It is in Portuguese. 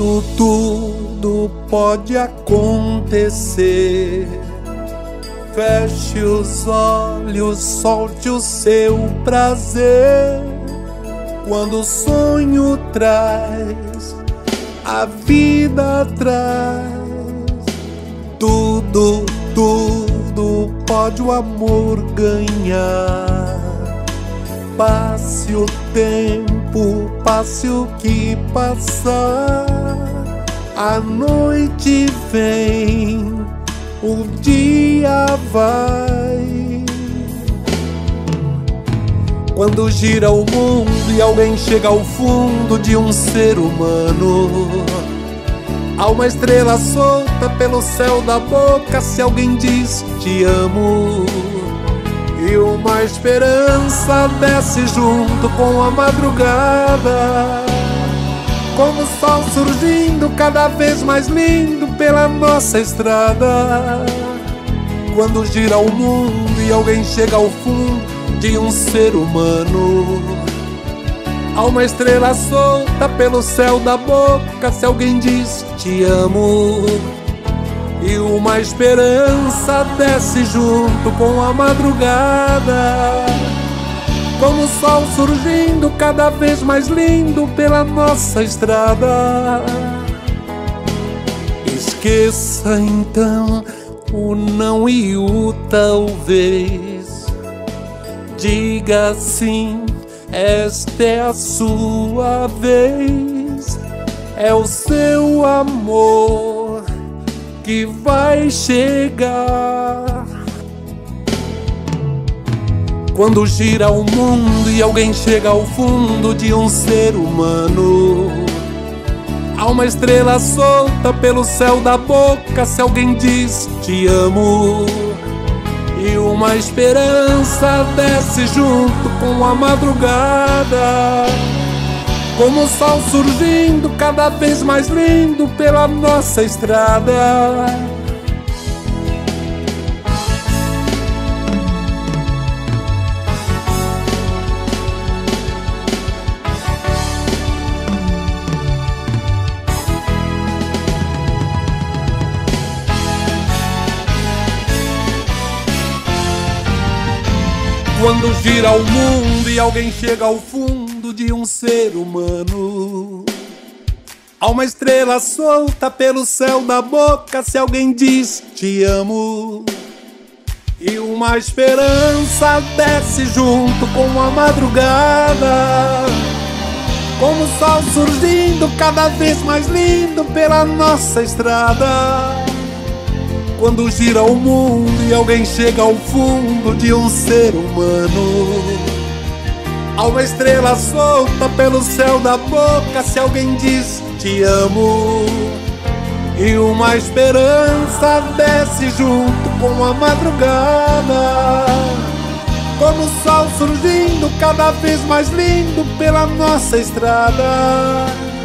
Tudo pode acontecer. Feche os olhos, solte o seu prazer. Quando o sonho traz, a vida traz. Tudo pode o amor ganhar. Passe o tempo, passe o que passar. A noite vem, o dia vai. Quando gira o mundo e alguém chega ao fundo de um ser humano, há uma estrela solta pelo céu da boca se alguém diz te amo. E uma esperança desce junto com a madrugada, como o sol surgindo cada vez mais lindo pela nossa estrada. Quando gira o mundo e alguém chega ao fundo de um ser humano, há uma estrela solta pelo céu da boca se alguém diz te amo. E uma esperança desce junto com a madrugada, como o sol surgindo cada vez mais lindo pela nossa estrada. Esqueça então o não e o talvez. Diga sim, esta é a sua vez. É o seu amor que vai chegar. Quando gira o mundo e alguém chega ao fundo de um ser humano, há uma estrela solta pelo céu da boca se alguém diz te amo. E uma esperança desce junto com a madrugada, como o sol surgindo cada vez mais lindo pela nossa estrada. Quando gira o mundo e alguém chega ao fundo de um ser humano, há uma estrela solta pelo céu da boca se alguém diz te amo. E uma esperança desce junto com a madrugada, como o sol surgindo cada vez mais lindo pela nossa estrada. Quando gira o mundo e alguém chega ao fundo de um ser humano, há uma estrela solta pelo céu da boca se alguém diz te amo. E uma esperança desce junto com a madrugada, como o sol surgindo cada vez mais lindo pela nossa estrada.